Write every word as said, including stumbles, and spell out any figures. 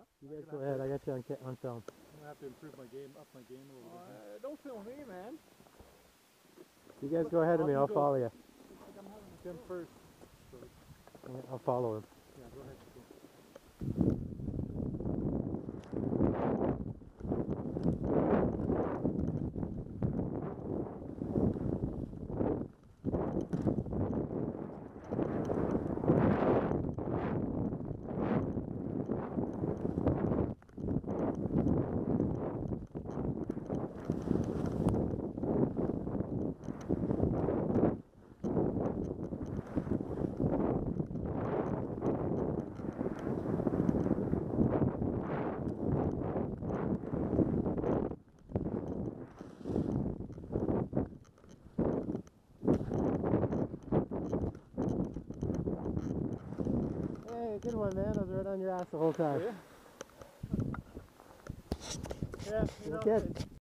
You guys go ahead. I got you on, on film. I'm gonna have to improve my game, up my game a little bit. Uh, don't film me, man. You guys go ahead of me. I'll follow you. I'm having him first. I'll follow him. Yeah, go ahead. Go. Hey, good one, man. I was right on your ass the whole time. Yeah, yeah, you know, good.